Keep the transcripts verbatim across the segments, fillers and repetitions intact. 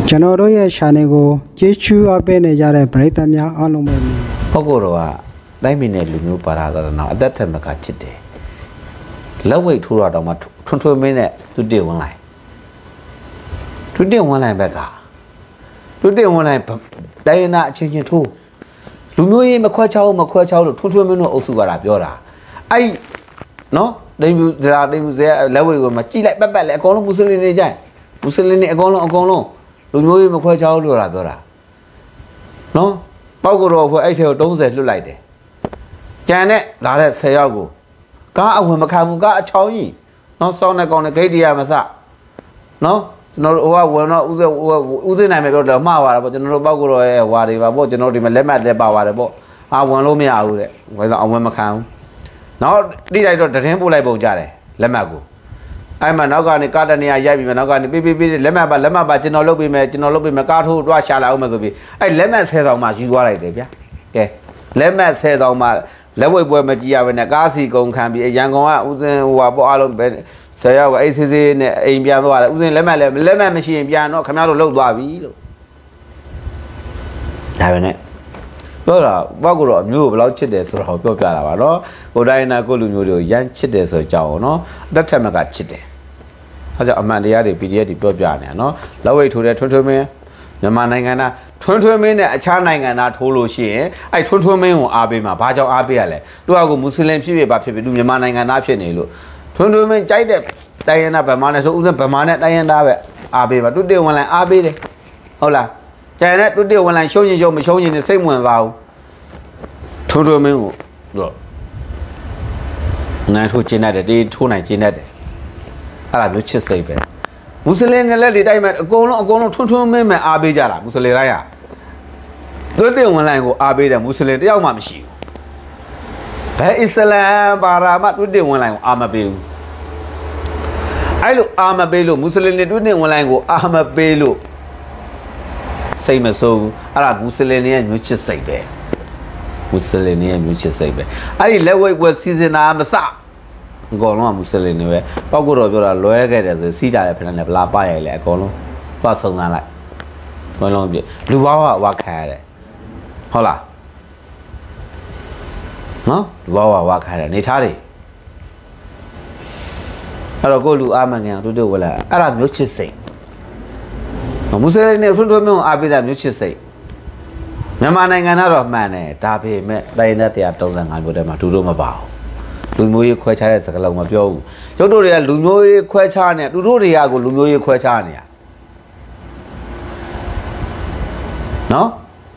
ကျွန်တော်တို့ရဲ့ channel ကိုကြည့်ချူအပေးနေကြတဲ့ပရိသတ်များအားလုံးပဲပုဂ္ဂိုလ်တော်ကတိုင်းပြည်နဲ့လူမျိုးပါလာတော့အသက်ထက်မကချစ်တယ်လက်ဝိတ်ထိုးတော့တော့မှထွန်းထွန်းမင်းနဲ့သူတည်ဝင်လိုက်သူတည်ဝင်လိုက်ဘက်ကသူတည်ဝင်လိုက်တိုင်းနာအချင်းချင်းထိုးလူမျိုးရေးမခွဲချောင်းမခွဲချောင်းလို့ထွန်းထွန်းမင်းတို့အုပ်စုကတာပြောတာအဲ့နော်ဒိမ်ဘူးဇာဒိမ်ဘူးဇာလက်ဝိတ်ကိုမကြည့်လိုက်ပတ်ပတ်လဲအကုန်လုံးမွတ်စလင်တွေကြိုက်မွတ်စလင်တွေအကုန်လုံးအကုန်လုံးလူမျိုးရေးမခွဲချောင်းလို့တာပြောတာနော်ပောက်ကတော့ဖွဲ့အဲ့ထဲကိုသုံးဆယ်လွတ်လိုက်တယ်ကြံနဲ့လာတဲ့ဆယ်ယောက်ကိုကားအဝင်မခံဘူးကားအချောင်းကြီးနော်စောင်းနဲ့ကောင်းတဲ့ဂိတ်တရားမစနော်ကျွန်တော်တို့ဟိုကဝင်တော့ဦးဦးသိနိုင်မယ်ပြောတော့မှားပါတာပေါ့ကျွန်တော်တို့ပောက်ကတော့ရဲ့ဟွာတွေပါပေါ့ကျွန်တော်ဒီမှာလက်မှတ်လက်ပါပါတယ်ပေါ့အာဝင်လို့မရဘူးတဲ့ဘယ်တော့အဝင်မခံဘူးနောက်တိလိုက်တော့တရင်ပို့လိုက်ပုံကြတယ်လက်မှတ်ကိုအဲ့မှာနောက်ကနေကားတနေရာရိုက်ပြီးမှနောက်ကနေပေးပေးပေးလက်မှတ်ပါလက်မှတ်ပါကျွန်တော်လုပ်ပေးမယ်ကျွန်တော်လုပ်ပေးမယ်ကားထိုးတွားရှာလာအောင်မယ်ဆိုပြီးအဲ့လက်မှတ်ဆယ်ဆောင်မှယူသွားလိုက်တယ်ဗျာကဲလက်မှတ်ဆယ်ဆောင်မှလက်ဝိတ်ပွဲမကြည့်ရဘဲနဲ့ကားစီကုန်ခံပြီးရန်ကုန်ကဦးစင်းဟိုဟာပေါ့အားလုံးပဲဆယ်ယောက်ကအေးဆေးဆေးနဲ့အိမ်ပြန်သွားတယ်ဦးစင်းလက်မှတ်လည်းလက်မှတ်မရှိရင်ပြန်တော့ခင်ဗျားတို့လှုပ်သွားပြီလို့ဒါပဲနဲ့ပြောတာဘောက်ကတော့အမျိုးကိုဘယ်လောက်ချစ်တယ်ဆိုတော့ပြောပြတာပါနော်ဟိုတိုင်းနာကိုလူမျိုးတွေကိုရမ်းချစ်တယ်ဆိုကြောင်းနော်အသက်ထက်မကချစ်တယ်အဲကြောင့်အမှန်တရားတွေ ပီဒီအက် တွေပြောပြနေတာနော်လက်ဝိတ်ထိုးတဲ့ထွန်းထွန်းမင်းမြန်မာနိုင်ငံသားထွန်းထွန်းမင်းနဲ့အခြားနိုင်ငံသားထိုးလို့ရှိရင်အဲထွန်းထွန်းမင်းကိုအားပေးမှာဘာကြောင့်အားပေးရလဲသူကကိုမွတ်စလင်ဖြစ်ဖြစ်ဘာဖြစ်ဖြစ်သူမြန်မာနိုင်ငံသားဖြစ်နေလို့ထွန်းထွန်းမင်းကြိုက်တဲ့တိုင်းရင်းသားဗမာနဲ့ဆိုဥစဉ်ဗမာနဲ့တိုင်းရင်းသားပဲအားပေးပါတူတေဝင်လိုင်းအားပေးတယ်ဟုတ်လားကျန်တဲ့တူတေဝင်လိုင်းရှုံးရင်ရှုံးမရှုံးရင်စိတ်ဝင်စားဘူးထွန်းထွန်းမင်းကိုတော့နိုင်ထိုးကျင်းတတ်တယ်တေးထိုးနိုင်ကျင်းတတ်တယ်အဲ့ဒါမျိုးချစ်စိတ်ပဲမွတ်စလင်နဲ့လက်တွေတိုက်မဲ့အကုန်လုံးအကုန်လုံးထွန်းထွန်းမင်းမဲ့အားပေးကြတာမွတ်စလင်တိုင်းဟာသွေးတင်ဝင်လိုက်ကိုအားပေးတယ်မွတ်စလင်တယောက်မှမရှိဘူးဘယ်အစ္စလမ်ဘာသာမှသွေးတင်ဝင်လိုက်ကိုအားမပေးဘူးအဲ့လိုအားမပေးလို့မွတ်စလင်တွေသွေးတင်ဝင်လိုက်ကိုအားမပေးလို့စိတ်မဆိုးဘူးအဲ့ဒါမွတ်စလင်တွေရဲ့မျိုးချစ်စိတ်ပဲမွတ်စလင်တွေရဲ့မျိုးချစ်စိတ်ပဲအဲ့ဒီလက်ဝိတ်ပွဲစီစဉ်တာမစအကုန်လုံးကမွတ်စလင်တွေပဲပောက်ကတော့ပြောတာလွဲခဲ့တယ်ဆိုစီးတာလည်းဖက်နဲ့ဗလာပရိုက်လေအကုန်လုံးသွားဆုံသားလိုက်ဘယ်လုံးပြလူဘာဝဝါခံရတယ်ဟုတ်လားနော်လူဘာဝဝါခံရတယ်နေထားတယ်အဲ့တော့ကိုလူအားမငန်တို့တို့ဝလာအဲ့ဒါမျိုးချစ်စိတ်မွတ်စလင်တွေဖွင့်ထွန်းမျိုးအားပေးတာမျိုးချစ်စိတ်မြန်မာနိုင်ငံတော့မှန်တယ်ဒါပေမဲ့တိုင်းနဲ့တရား၃၅မျိုးတည်းမှာတူတို့မပါဘူးလူမျိုးရေးခွဲခြားတဲ့စကားလုံးမပြောဘူးကျုပ်တို့တွေကလူမျိုးရေးခွဲခြားနေတူတို့တွေကကိုလူမျိုးရေးခွဲခြားနေရနော်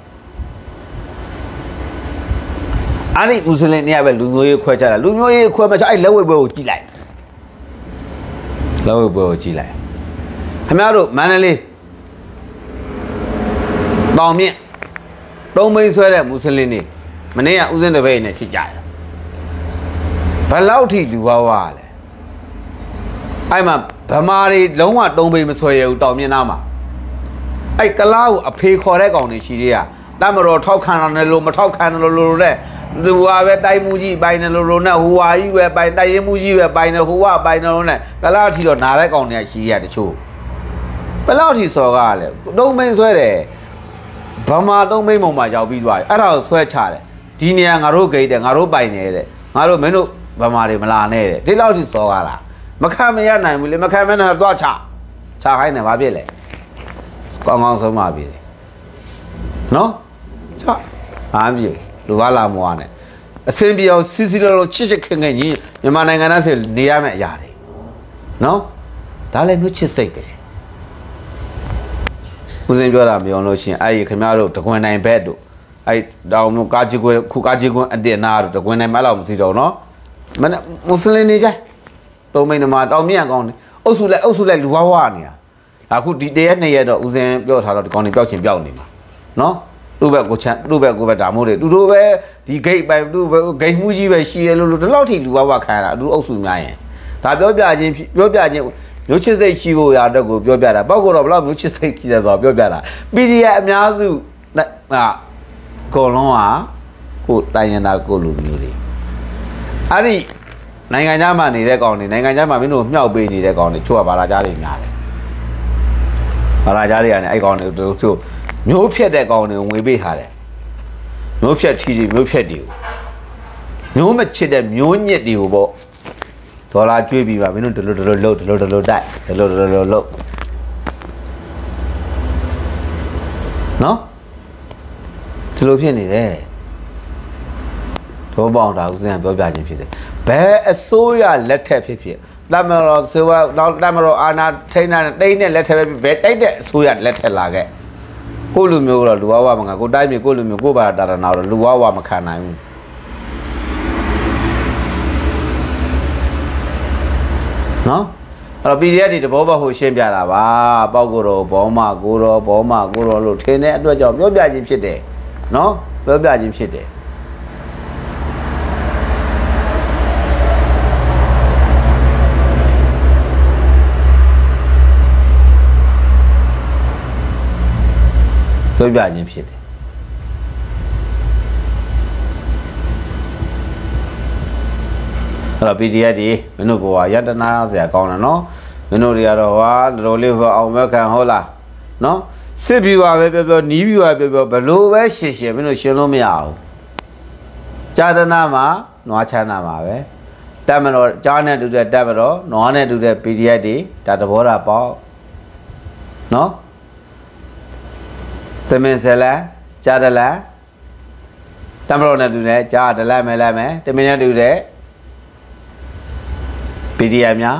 အဲ့ဒီမွတ်စလင်တွေကပဲလူမျိုးရေးခွဲခြားတာလူမျိုးရေးခွဲမခြားအဲ့လက်ဝိတ်ပွဲကိုကြည့်လိုက်လက်ဝိတ်ပွဲကိုကြည့်လိုက်ခင်ဗျားတို့မန္တလေးတောင်မြင့်တုံးမိန်ဆွဲတဲ့မွတ်စလင်တွေမနေ့ကဦးစင်းတပည့်နဲ့ဖြစ်ကြတယ်ဘယ်လောက်ထိလူဘဝလဲအဲ့မှာဗမာတွေလုံးဝတုံးပိမဆွဲရဘူးတောင်မြင့်သားမှာအဲ့ကလားကိုအဖေခေါ်တဲ့ကောင်တွေရှိသေးရတမတော်ထောက်ခံတယ်လို့မထောက်ခံတယ်လို့လို့တဲ့သူဟာပဲတိုက်မှုကြီးပိုင်တယ်လို့လို့နဲ့ဟိုဟာကြီးပဲပိုင်တိုက်ရင်မှုကြီးပဲပိုင်တယ်ဟိုဟာပိုင်တယ်လို့နဲ့ကလားထီတော့နာတဲ့ကောင်တွေကရှိရတချို့ဘယ်လောက်ထိစော်ကားလဲတုံးပိဆွဲတယ်ဗမာတုံးပိပုံမှာရောက်ပြီးသွားတယ်အဲ့ဒါကိုဆွဲချတယ်ဒီနေရာငါတို့ဂိတ်တယ်ငါတို့ပိုင်တယ်တဲ့ငါတို့မင်းတို့ဗမာတွေမလာနဲ့တဲ့ဒီလောက်ထိစောကားလားမခံမရနိုင်ဘူးလေမခံမနဲ့တော့ချချခိုင်းတယ်ဘာဖြစ်လဲကောင်းကောင်းဆုံးပါပြီနော်ချအားပြလူကလာမွားနဲ့အစင်ပြောင်စီစီလုံးချစ်ချစ်ခင်ခင်ကြီးမြန်မာနိုင်ငံသားဆိုနေရမယ့်အရာတွေနော်ဒါလည်းမျိုးချစ်စိတ်ပဲဦးစင်ပြောတာမယုံလို့ရှင်အဲ့ဒီခင်ဗျားတို့တကွန်နိုင်ဘက်တို့အဲ့တောင်မျိုးကာကြီးကွယ်ခုကာကြီးကွယ်အတင်နာတို့တကွန်နိုင်မလောက်မစီတော့နော်မနမွတ်စလင်တွေကြိုက်တုံးမိန်မှာတောင်မြတ်ကောင်းတယ်အုပ်စုလိုက်အုပ်စုလိုက်လူဝါးဝါနေတာအခုဒီတရက်နှစ်ရက်တော့ဦးစင်ပြောထားတော့ဒီကောင်းနေပျောက်ချင်ပျောက်နေမှာနော်သူ့ဘက်ကိုချမ်းသူ့ဘက်ကိုပဲဒါမို့တွေသူတို့ပဲဒီဂိတ်ပိုင်သူ့ဘက်ဂိတ်မှုကြီးပဲရှိရလို့ဒီလောက်ထိလူဝါးဝါခံရတာအတူအုပ်စုများရင်ဒါပြောပြခြင်းပြောပြခြင်းမျိုးချစ်စိတ်ရှိဖို့ရတော့ကိုပြောပြတာပောက်ကတော့ဘယ်လောက်မျိုးချစ်စိတ်ရှိတယ်ဆိုတော့ပြောပြတာပီဒီအက်အများစုဟာကောလုံးဟာကိုတိုင်းရင်းသားကိုလူမျိုးတွေအဲ့ဒီနိုင်ငံခြားမှာနေတဲ့ကောင်တွေနိုင်ငံခြားမှာမင်းတို့မြှောက်ပေးနေတဲ့ကောင်တွေချို့ကဘာလာကြားတွေများတယ်ဟဟာလာကြရတဲ့အဲ့ကောင်တွေတို့တို့မျိုးဖြတ်တဲ့ကောင်တွေကိုငွေပေးထားတယ်မျိုးဖြတ်ထီတွေမျိုးဖြတ်တွေကိုမျိုးမချစ်တဲ့မျိုးညစ်တွေကိုပေါ့ဒေါ်လာကျွေးပြီးပါမင်းတို့ဒလိုဒလိုလှုပ်ဒလိုဒလိုတိုက်ဒလိုဒလိုလှုပ်နော်ဒီလိုဖြစ်နေတယ်တော့ပေါအောင်တာဦးစင်ပြောပြခြင်းဖြစ်တယ်ဘယ်အစိုးရလက်ထက်ဖြစ်ဖြစ်တမတော်ဆိုတော့တမတော်အာနာထိန်းတဲ့တိတ်နဲ့လက်ထက်ပဲဘယ်တိုက်တဲ့အစိုးရလက်ထက်လာခဲ့ကိုလူမျိုးတော့လူဝဝမငါကိုတိုင်းမြေကိုလူမျိုးကိုပါတာတာနာတော့လူဝဝမခံနိုင်ဘူးနော်အဲ့တော့ ပီ ဒီ အက်ဖ် တွေတဘောပေါက်ဟိုရှင်းပြတာပါပေါက်ကိုတော့ဘောမကိုတော့ဘောမကိုတော့လို့ထင်းတဲ့အတွက်ကြောင့်ပြောပြခြင်းဖြစ်တယ်နော်ပြောပြခြင်းဖြစ်တယ်ပြောပြခြင်းဖြစ်တယ်အဲ့တော့ ပီ ဒီ အက်ဖ် ဒီမင်းတို့ဘဝရတနာစရာကောင်းတယ်နော်မင်းတို့တွေကတော့ဟာတော်လေးဟောအောင်မခံဟုတ်လားနော်စစ်ပြီးပါပဲပြောပြောနီးပြီးပါပြောပြောဘလို့ပဲရှင်းရှင်းမင်းတို့ရှင်းလို့မရဘူးဇာတနာမှာနွားချမ်းသာမှာပဲတက်မတော်ကြားနဲ့တူတဲ့တက်မတော်နွားနဲ့တူတဲ့ ပီ ဒီ အက်ဖ် တွေဒါသဘောတာပေါ့နော်သမင်ဆယ်လားကြားတယ်လားတမလို့နဲ့တူတယ်ကြားတယ်လားမဲလားမဲတမင်နဲ့တူတဲ့ ပီ ဒီ အက်ဖ် များ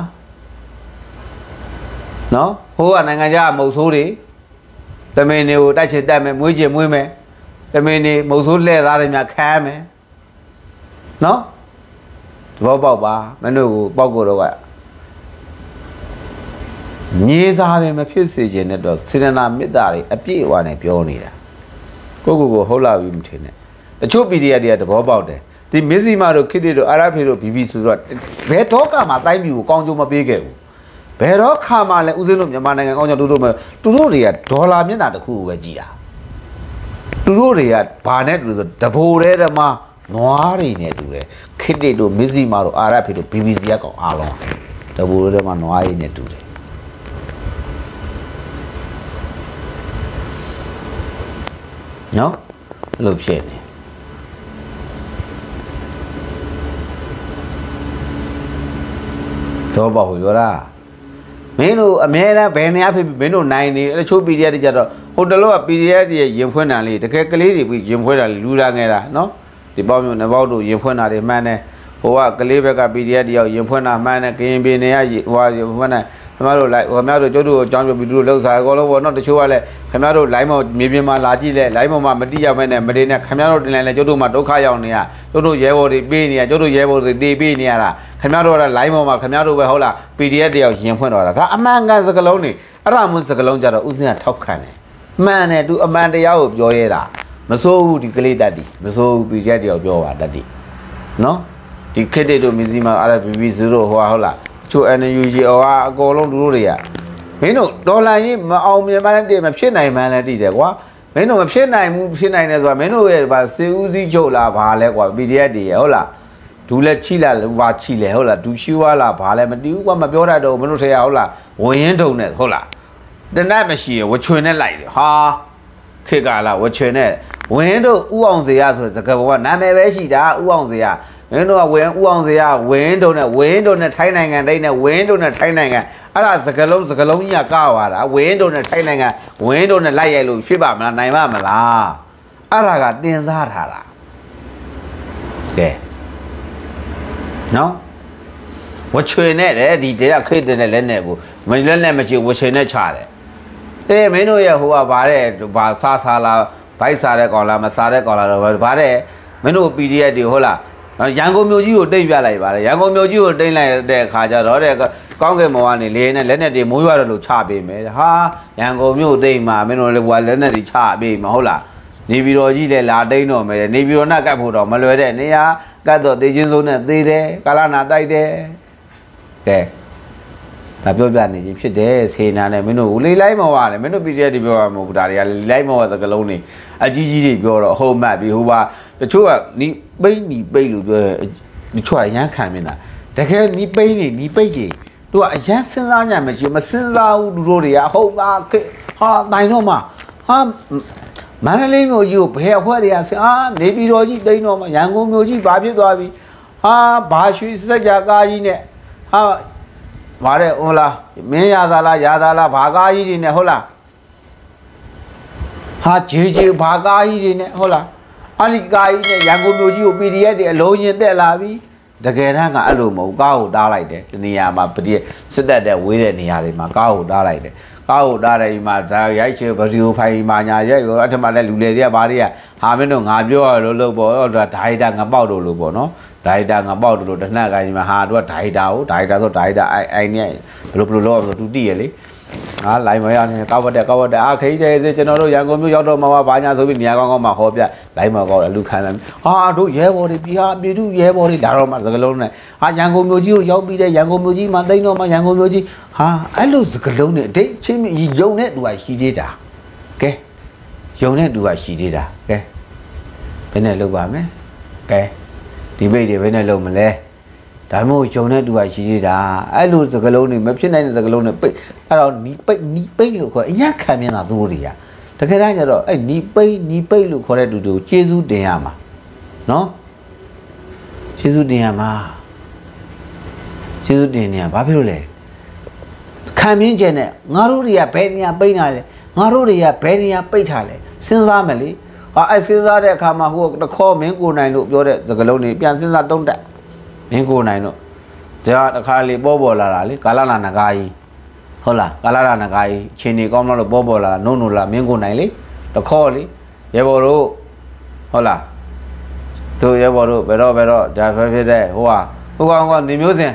နော်ဟိုကနိုင်ငံခြားမုတ်ဆိုးတွေတမင်တွေကိုတိုက်ချစ်တက်မယ်မွေးချင်မွေးမယ်တမင်တွေမုတ်ဆိုးလှည့်သားတွေများခံရမယ်နော်သဘောပေါက်ပါမင်းတို့ကိုပေါက်ကိုတော့ကမြေသားပဲမဖြစ်စေချင်တဲ့တော့စေတနာမေတ္တာတွေအပြည့်အဝနဲ့ပြောနေတာကိုကိုကိုဟုတ်လာပြီမထင်နဲ့တချို့ ပီ ဒီ အက်ဖ် တွေကသဘောပေါက်တယ်ဒီမစ္စည်းမတို့ခစ်တွေတို့အာရဖေတို့ဘီဘီဆိုတော့ဘယ်တော့ကမှတိုင်းပြည်ကိုကောင်းကျိုးမပေးခဲ့ဘူးဘယ်တော့ခါမှလည်းဦးစင်းတို့မြန်မာနိုင်ငံကောင်းကျိုးတို့တို့မဲ့သူတို့တွေကဒေါ်လာမျက်နှာတစ်ခုကိုပဲကြည်တာသူတို့တွေကဘာနဲ့တူဆိုတဘိုတဲဓမ္မနွားတွေနဲ့တူတယ်ခစ်တွေတို့မစ္စည်းမတို့အာရဖေတို့ဘီဘီစီကကောင်အားလုံးတဘိုတဲဓမ္မနွားတွေနဲ့တူတယ်နော်အဲ့လိုဖြစ်နေတော့ပေါ့ဟိုရောမင်းတို့အများအားဘယ်နေရာဖြစ်မင်းတို့နိုင်နေတချို့ ပီ ဒီ အက်ဖ် တွေကြတော့ဟိုတလောက ပီ ဒီ အက်ဖ် တွေရင်ဖွင့်တာလေးတကယ်ကလေးတွေပြီးရင်ဖွင့်တာလူလာငယ်တာနော်ဒီပေါ့မျိုးနှစ်ပေါက်တို့ရင်ဖွင့်တာတွေမှန်းတယ်ဟိုကကလေးဘက်က ပီ ဒီ အက်ဖ် တယောက်ရင်ဖွင့်တာမှန်းတယ်ကရင်ပြည်နေရဟိုရင်ဖွင့်တာခင်ဗျားတို့လိုက်ခင်ဗျားတို့ကျုပ်တို့အကြောင်းပြပြီးတို့လှုပ်စားအကုန်လုံးပေါ့နော်တချို့ကလည်းခင်ဗျားတို့ line မှာမြေပြင်မှာလာကြည့်လဲ line မှာမတိရမဲနဲ့မတင်နဲ့ခင်ဗျားတို့တင်လိုက်လဲကျုပ်တို့မှာဒုက္ခရောက်နေရကျုပ်တို့ရဲဘော်တွေပေးနေရကျုပ်တို့ရဲဘော်တွေတေးပေးနေရတာခင်ဗျားတို့က line မှာခင်ဗျားတို့ပဲဟုတ်လား ပီ ဒီ အက်ဖ် တယောက်ရင်ဖွင့်တော့တာဒါအမှန်ကန်စကလုံးနေအဲ့ဒါမှစကလုံးကြတော့ဥစဉ်ကထောက်ခံတယ်မှန်တယ်သူအမှန်တရားကိုပြောရဲတာမစိုးဘူးဒီကလေးတက်တီမစိုးဘူး ပီ ဒီ အက်ဖ် တယောက်ပြောပါတက်တီနော်ဒီခစ်တဲ့တို့မစ္စည်းမအာရဘီဘီဆိုတော့ဟိုဟုတ်လားချို အန် ယူ ဂျီ အော်ကအကုန်လုံးတို့တွေကမင်းတို့ဒေါ်လာကြီးမအောင်မြင်မှလည်းတည်မဖြစ်နိုင်မှလည်းတည်တယ်ကွာမင်းတို့မဖြစ်နိုင်ဘူးဖြစ်နိုင်တယ်ဆိုတာမင်းတို့ရဲ့ဗာစေဦးစီးချုပ်လားဘာလဲကွာ ပီ ဒီ အက်ဖ် တွေဟုတ်လားဒူလက်ချိလာဘာချိလဲဟုတ်လားဒူရှိွားလားဘာလဲမတည်ဘူးကွာမပြောတတ်တော့မင်းတို့ထဲရဟုတ်လားဝင်ရင်တုံနဲ့ဟုတ်လားတနတ်မရှိရဝချွင်နဲ့လိုက်တယ်ဟာခေကလာဝချွင်နဲ့ဝင်းတို့ဥအောင်စေရဆိုစကားပေါ်ကနာမည်ပဲရှိတာဥအောင်စေရမင်းတို့ကဝင်းဥအောင်စေရဝင်းတို့နဲ့ဝင်းတို့နဲ့ထိုင်းနိုင်ငံတိတ်နဲ့ဝင်းတို့နဲ့ထိုင်းနိုင်ငံအဲ့ဒါစကလုံးစကလုံးကြီးကကားသွားတာဝင်းတို့နဲ့ထိုင်းနိုင်ငံဝင်းတို့နဲ့လိုက်ရိုက်လို့ဖြစ်ပါမလားနိုင်ပါမလားအဲ့ဒါကတင်စားထားတာကဲနော်ဝချွေနဲ့တဲ့ဒီတဲခေတ်တဲ့လက်နဲ့ကိုမလက်နဲ့မရှိဝချွေနဲ့ချတယ်အေးမင်းတို့ရဲ့ဟိုကဗါတဲ့ဗာစားစားလာဘိုက်စားတဲ့ကောင်လားမစားတဲ့ကောင်လားတော့ဗါတဲ့မင်းတို့ ပီ ဒီ အက်ဖ် တွေဟုတ်လားရန်ကုန်မြို့ကြီးကိုတိတ်ပြလိုက်ပါလေရန်ကုန်မြို့ကြီးကိုတိတ်လိုက်တဲ့အခါကျတော့တဲ့ကောင်းကင်ဘဝနေလေနဲ့လက်နဲ့တွေမိုးရွာတော့လို့ချပေးမယ်ဟာရန်ကုန်မြို့တိတ်မှာမင်းတို့လည်းဘွာလက်နဲ့တွေချပေးမှာဟုတ်လားနေပြည်တော်ကြီးလည်းလာတိတ်တော့မယ်နေပြည်တော်နဲ့ကတ်ဖို့တော့မလွယ်တဲ့နေရာကတ်တော့တေးချင်းစိုးနဲ့သေးတယ်ကာလနာတိုက်တယ်ကဲဒါပြောပြနေချင်းဖြစ်တယ်စေနာနဲ့မင်းတို့လေလိုက်မောရတယ်မင်းတို့ ပီ ဒီ အက်ဖ် တွေပြောမှာမဟုတ်ဘူးဒါတွေကလေလိုက်မောရစကလုံးနေအကြီးကြီးတွေပြောတော့အဟုတ်မှတ်ပြီးဟိုပါတချို့ကနီးပိတ်နီးပိတ်လို့ပြောတချို့ကရမ်းခံနေတာတကယ်နီးပိတ်နေနီးပိတ်ကြီးသူကအရန်စဉ်းစားညမရှိမစဉ်းစားဘူးသူတို့တွေကအဟုတ်ပါဟာနိုင်တော့မှဟာမန္တလေးမျိုးကြီးကိုဘယ်အဖွဲ့တွေကဆအာနေပြည်တော်ကြီးတိန်တော့မှရန်ကုန်မျိုးကြီးဘာဖြစ်သွားပြီဟာဘာရွှေစက်ကြကားကြီးနဲ့ဟာဗါတဲ့ဟုတ်လားမင်းရသာလားရသာလားဘာကားကြီးတွေနဲ့ဟုတ်လားဟာဂျေဂျေဘာကားကြီးတွေနဲ့ဟုတ်လားအဲ့ဒီကားကြီးနဲ့ရန်ကုန်မျိုးကြီးကို ပီ ဒီ အက်ဖ် တွေအလုံးရင်တက်လာပြီတကယ်တမ်းကအဲ့လိုမဟုတ်ကားကိုတားလိုက်တယ်ဒီနေရာမှာပတိစစ်တပ်တဲ့ဝေးတဲ့နေရာတွေမှာကားကိုတားလိုက်တယ်ကားကိုတားတယ်ဒီမှာဒါရိုက်ချေဗီဒီယိုဖိုင်မှာညာရက်ရောအဲ့ထက်မှလည်းလူလေတွေကဘာတွေကဟာမင်းတို့ငါပြောရလို့လို့ပေါ့ဒါဒါရိုက်တာငါပေါက်လို့လို့ပေါ့နော်ဒါရိုက်တာငါပေါက်လို့လို့တနက်ကိုင်းမှာဟာတို့ကဒါရိုက်တာကိုဒါရိုက်တာဆိုဒါရိုက်တာအိုင်အိုင်နဲ့ဘယ်လိုဘယ်လိုလုပ်အောင်ဆိုသူတည်ရလေဟာလိုင်းမရနေကောက်ဝတ်တဲ့ကောက်ဝတ်တဲ့အာခိတဲ့စေကျွန်တော်တို့ရန်ကုန်မြို့ရောက်တော့မှာဘာညာဆိုပြီးနေရာကောင်းကောင်းမှာဟောပြလိုင်းမကောက်အလူခံတယ်ဟာတို့ရဲဘော်တွေပြည်ဟာပြည်သူရဲဘော်တွေလာတော့မှစကလုံးနဲ့ဟာရန်ကုန်မြို့ကြီးကိုရောက်ပြီးတဲ့ရန်ကုန်မြို့ကြီးမှာတိန်တော့မှရန်ကုန်မြို့ကြီးဟာအဲ့လိုစကလုံးနဲ့အတိတ်ချင်းယုံတဲ့သူကရှိသေးတာကဲယုံတဲ့သူကရှိသေးတာကဲဘယ်နဲ့လုပ်ပါမလဲကဲဒီမိတ်တွေဘယ်နဲ့လုပ်မလဲဒါမျိုးဂျုံတဲ့သူကရှိသေးတာအဲ့လိုစကလုံးတွေမဖြစ်နိုင်တဲ့စကလုံးတွေပိတ်အဲ့တော့နီးပိတ်နီးပိတ်လို့ခေါ်အညာခံမြင်တာသူတို့တွေကတကယ်တမ်းကျတော့အဲ့နီးပိတ်နီးပိတ်လို့ခေါ်တဲ့သူတွေကိုကျေးဇူးတင်ရမှာနော်ကျေးဇူးတင်ရမှာကျေးဇူးတင်နေရဘာဖြစ်လို့လဲခံမြင်ကျင်တဲ့ငါတို့တွေကဘယ်နေရာပိတ်တာလဲငါတို့တွေကဘယ်နေရာပိတ်ထားလဲစဉ်းစားမယ်လေဟာအဲ့စဉ်းစားတဲ့အခါမှာဟိုတခေါ်မင်းကိုနိုင်လို့ပြောတဲ့စကလုံးတွေပြန်စဉ်းစားတုံးတက်မင်းကိုနိုင်တော့ဒါတခါလေပေါ်ပေါ်လာတာလေကာလနာနဂါကြီးဟုတ်လားကာလနာနဂါကြီးချင်းနေကောင်းတော့ပေါ်ပေါ်လာတာနို့နို့လာမင်းကိုနိုင်လေတခေါ်လေရေဘော်တို့ဟုတ်လားတို့ရေဘော်တို့ဘယ်တော့ဘယ်တော့ဒါဖက်ဖြစ်တဲ့ဟိုဟာဟိုကောင်ကနေမျိုးစင်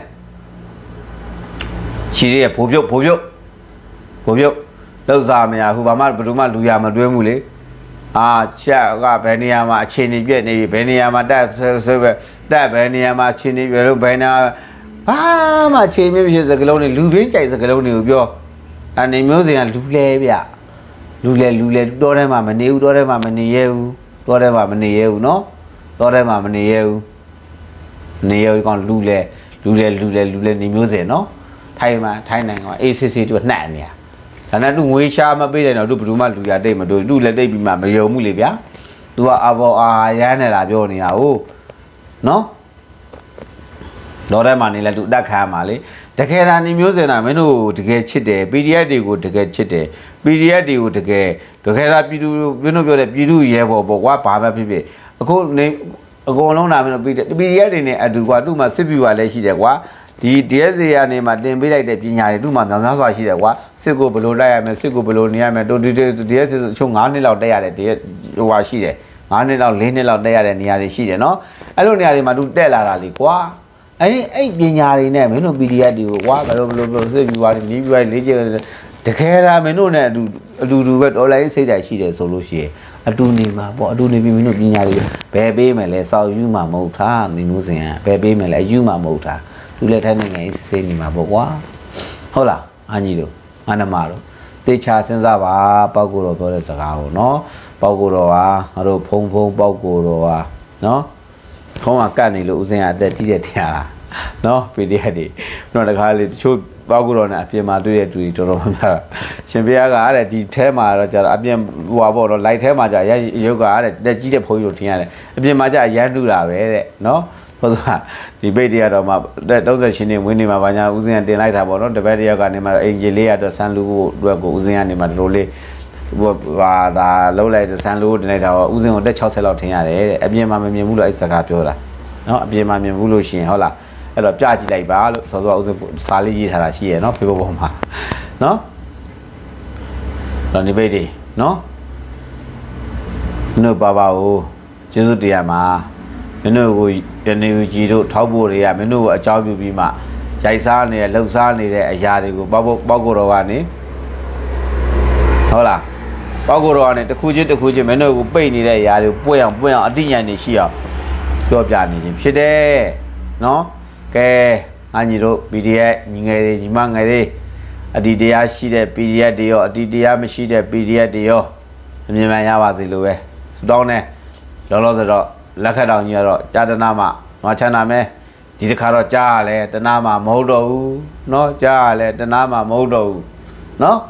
ရှိရဘိုးပြုတ်ဘိုးပြုတ်ဘိုးပြုတ်လောက်စားမရဟိုဘာမှဘယ်သူမှလူရမတွဲမှုလေအာချက်ကဘယ်နေရာမှာအခြေအနေပြည့်နေပြီဘယ်နေရာမှာတက်ဆိုပဲတက်ဘယ်နေရာမှာအခြေအနေပြလို့ဘယ်နာဘာမှအခြေအနေဖြစ်စကလုံးတွေလူပင်းကြိုက်စကလုံးတွေကိုပြောအနေမျိုးစင်ကလူလဲဗျလူလဲလူလဲတောထဲမှာမနေဘူးတောထဲမှာမနေရဲဘူးတောထဲမှာမနေရဲဘူးနော်တောထဲမှာမနေရဲဘူးနေရဲကောင်လူလဲလူလဲလူလဲလူလဲနေမျိုးစင်နော်ထိုင်မှာထိုင်နိုင်ငံမှာအေးစစ်စစ်သူနှံ့နေရဒါနဲ့သူငွေရှာမပေးတယ်တော့သူဘယ်သူမှလူရတိတ်မတို့သူလည်းတိတ်ပြီးမှမယုံမှုလေဗျာသူကအဘောအာရမ်းနေတာပြောနေတာဟုတ်နော်တော့ထဲမှာနေလဲသူအသက်ခံရမှာလေတကယ်တမ်းနေမျိုးစင်တာမင်းတို့တကယ်ချစ်တယ် ပီ ဒီ အက်ဖ် တွေကိုတကယ်ချစ်တယ် ပီ ဒီ အက်ဖ် တွေကိုတကယ်တကယ်တာပြည်သူမင်းတို့ပြောတဲ့ပြည်သူရဲဘော်ပေါ့ကွာဘာပဲဖြစ်ဖြစ်အခုနေအကုန်လုံးလာမင်းတို့ ပီ ဒီ အက်ဖ် တွေနဲ့အတူကွာသူ့မှာစစ်ဗျူဟာလည်းရှိတယ်ကွာဒီ ဒီ အက်စ် စီ ကနေမှတင်ပေးလိုက်တဲ့ပညာတွေသူ့မှာများများစွာရှိတယ်ကွာစစ်ကိုဘယ်လိုတိုက်ရမလဲစစ်ကိုဘယ်လိုနေရမလဲတို့ဒီ ဒီ အက်စ် စီ ဆိုအချို့၅နှစ်လောက်တက်ရတယ်ဒီဟိုဟာရှိတယ်၅နှစ်လောက်၄နှစ်လောက်တက်ရတဲ့နေရာတွေရှိတယ်နော်အဲ့လိုနေရာတွေမှာသူတက်လာတာလေကွာအဲ့အဲ့ပညာတွေနဲ့မင်းတို့ ပီ ဒီ အက်ဖ် တွေကိုကွာဘယ်လိုဘယ်လိုဘယ်လိုစစ်ဗျူဟာတွေနီးဗျူဟာတွေလေးကျတကယ်လားမင်းတို့နဲ့အတူအတူတူပဲဒေါ်လာရေးစိတ်ဓာတ်ရှိတယ်ဆိုလို့ရှိရင်အတူနေမှာပေါ့အတူနေပြီးမင်းတို့ပညာတွေဘယ်ပေးမယ်လဲစောက်ယူမှာမဟုတ်တာနေမျိုးစင်ကဘယ်ပေးမယ်လဲအယူမှာမဟုတ်တာသူလည်းထိုင်းနိုင်ငံရေးစိတ်နေမှာပေါ့ကွာဟုတ်လားအညီတို့အနမတို့တေချာစဉ်းစားပါပေါက်ကိုတော့ပြောတဲ့စကားကိုနော်ပေါက်ကိုတော့ဟာငါတို့ဖုံဖုံပေါက်ကိုတော့ဟာနော်ခေါင်းကကတ်နေလို့ဦးစင်ကအသက်ကြီးတဲ့တရားလားနော် ပီ ဒီ အက်ဖ် တွေတော့တခါလေတချို့ပေါက်ကိုတော့နဲ့အပြင်မှာတွေ့တဲ့သူတွေတော်တော်များများရှင်ဘုရားကအဲ့ဒီထဲမှာတော့ကျတော့အပြင်ဟိုပါပေါ့တော့လိုက်ထဲမှာကျရရုပ်ကအဲ့တက်ကြီးတဲ့ဘုန်းကြီးတို့ထင်ရတယ်အပြင်မှာကျရမ်းတူတာပဲတဲ့နော်ဟုတ်သားဒီပိတ်တရတော့မှသုံးဆယ်ရှင်နေဝင်းနေမှာဘာညာဦးစင်ကတင်လိုက်တာပေါ့နော်တပည့်တယောက်ကနေမှအင်ဂျီလေးရတော့ဆန်လူကိုအတွက်ကိုဦးစင်ကနေမှဒီလိုလေးဟိုဟာဒါလုံးလိုက်ဆန်လူကိုတင်လိုက်တာတော့ဦးစင်ကိုတက်၆ဆယ်လောက်ထင်ရတယ်တဲ့အပြင်မှာမမြင်ဘူးလို့အဲ့စကားပြောတာနော်အပြင်မှာမြင်ဘူးလို့ရှိရင်ဟုတ်လားအဲ့တော့ပြကြည့်လိုက်ပါလို့ဆိုတော့ဦးစင်စာလေးရေးထားတာရှိရနော်ဖေဖော်ပေါ်မှာနော်တော့ဒီပိတ်တွေနော်နှုတ်ပါပါဦးကျေးဇူးတရားမှာမင်းတို့ကိုယနေ့ကြီးတို့ထောက်ဖို့တွေကမင်းတို့ကိုအကြောင်းပြုပြီးမှရိုက်စားနေတဲ့လှုပ်ရှားနေတဲ့အရာတွေကိုပေါက်ပေါက်ကိုတော်ကနေဟုတ်လားပေါက်ကိုတော်ကနေတစ်ခုချင်းတစ်ခုချင်းမင်းတို့ကိုပိတ်နေတဲ့အရာတွေကိုပွင့်အောင်ပွင့်အောင်အတိညာဉ်နေရှိအောင်ပြောပြနေခြင်းဖြစ်တယ်နော်ကဲအညီတို့ ပီ ဒီ အက်ဖ် ညီငယ်တွေညီမငယ်တွေအတီတရားရှိတဲ့ ပီ ဒီ အက်ဖ် တွေရောအတီတရားမရှိတဲ့ ပီ ဒီ အက်ဖ် တွေရောအမြင်မှန်ရပါစေလို့ပဲဆုတောင်းနေလောလောဆယ်တော့လက်ခတ်တော်ကြီးကတော့ကြာတနာမှာမချမ်းသာမဲဒီတစ်ခါတော့ကြာရလဲတနာမှာမဟုတ်တော့ဘူးเนาะကြာရလဲတနာမှာမဟုတ်တော့ဘူးเนาะ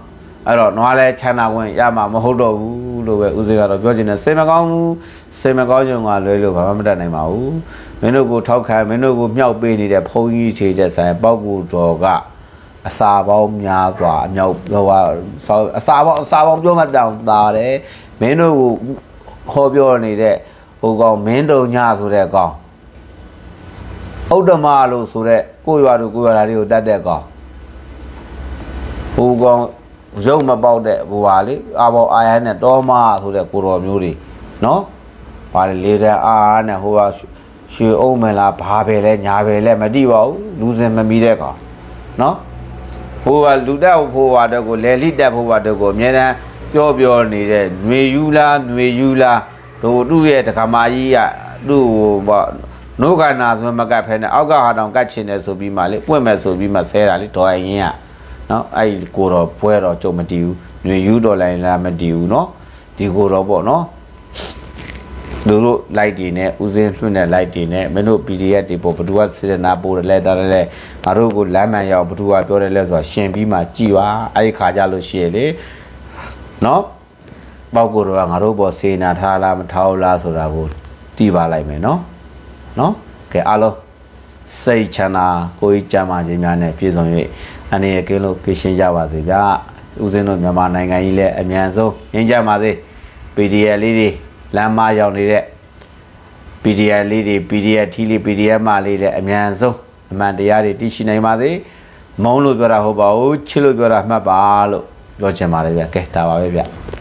အဲ့တော့နွားလဲချမ်းသာဝင်ရမှာမဟုတ်တော့ဘူးလို့ပဲဦးစေးကတော့ပြောချင်တယ်စေမကောင်းဘူးစေမကောင်းကြုံကလွဲလို့ဘာမှမတတ်နိုင်ပါဘူးမင်းတို့ကိုထောက်ခံမင်းတို့ကိုမြောက်ပေးနေတဲ့ဘုန်းကြီးခြေတဲ့ဆိုင်ပေါက်ကူတော်ကအစာပေါင်းများစွာအမြောက်ဟိုကအစာပေါင်းအစာပေါင်းပြောမှတောင်သာတယ်မင်းတို့ကိုဟောပြောနေတဲ့ဟိုကောင်မင်းတုံညဆိုတဲ့ကောင်ဥဒ္ဓမလို့ဆိုတဲ့ကိုရွာတို့ကိုရွာသားတွေကိုတတ်တဲ့ကောင်ဟိုကောင်ရုပ်မပေါက်တဲ့ဟိုဟာလေအာဘောအာရနဲ့တောမဆိုတဲ့ကိုတော်မျိုးတွေနော်ဘာလဲလေတဲ့အာနဲ့ဟိုကရွှေအုံးမလားဘာပဲလဲညာပဲလဲမတိပါဘူးလူစင်မမီတဲ့ကောင်နော်ဟိုကလူတက်ဖို့ဟာတော့ကိုလေလိတက်ဖို့ဟာတော့ကိုအများတန်းပြောပြောနေတဲ့ຫນွေယူလားຫນွေယူလားတို့သူ့ရဲ့တက္ကမကြီးကသူ့ဟိုနိုးကနာဆိုမကတ်ဖဲနဲ့အောက်ကဟာတောင်ကတ်ချင်တယ်ဆိုပြီးမှလေပွင့်မဲ့ဆိုပြီးမှဆဲတာလေဒေါ်အရင်ကနော်အဲ့ဒီကိုတော့ပွဲတော့ကြုံမတီးဘူးຫນွေယူတော့လိုက်လားမတီးဘူးနော်ဒီကိုတော့ပေါ့နော်တို့တို့ light တွေနဲ့ဦးစင်းလွှင့်တဲ့ light တွေနဲ့မင်းတို့ ပီ ဒီ အက်ဖ် တွေပေါ့ဘသူကစေတနာပို့တယ်လဲတားတယ်လဲငါတို့ကိုလမ်းမှန်ရောက်ဘသူကပြောတယ်လဲဆိုတော့ရှင်ပြီးမှကြည်ပါအဲ့ဒီခါကြလို့ရှိရလေနော်ပေါက်ကိုတော့ငါတို့ပေါ်စေနာထားလားမထားဘူးလားဆိုတာကိုတီးပါလိုက်မယ်နော်နော်ကဲအားလုံးစိတ်ချမ်းသာကိုယ်ကြမ်းမာခြင်းများနဲ့ပြည့်စုံ၍အနေရကင်းလို့ပြည့်ရှင်းကြပါစေဗျာဦးစင်းတို့မြန်မာနိုင်ငံကြီးလည်းအမြန်ဆုံးငြိမ်းချမ်းပါစေ ပီ ဒီ အက်ဖ် လေးတွေလမ်းမရောက်နေတဲ့ ပီ ဒီ အက်ဖ် လေးတွေ ပီ ဒီ အက်ဖ် ထီးလေး ပီ ဒီ အက်ဖ် မလေးလည်းအမြန်ဆုံးအမှန်တရားတွေသိရှိနိုင်ပါစေမုန်းလို့ပြောတာဟုတ်ပါဘူးချစ်လို့ပြောတာမှတ်ပါလို့ပြောချင်ပါတယ်ဗျကဲဒါပါပဲဗျ